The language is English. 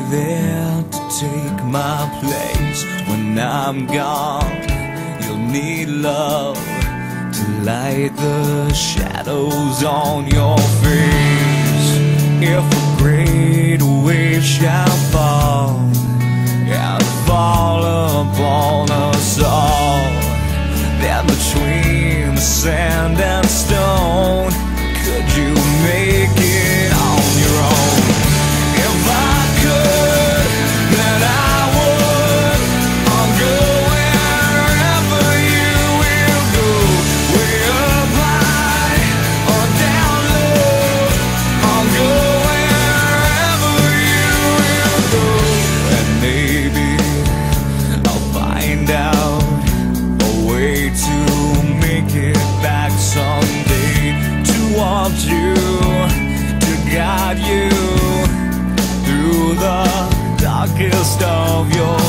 there to take my place when I'm gone. You'll need love to light the shadows on your face. If a great wave shall fall and fall upon us all, then between the sand and stone, could you make it on your own? If I could, then I would. I'll go wherever you will go, way up high or down low. I'll go wherever you will go, and maybe I'll find out a way to make it back someday, to want you, to guide you through the darkest of your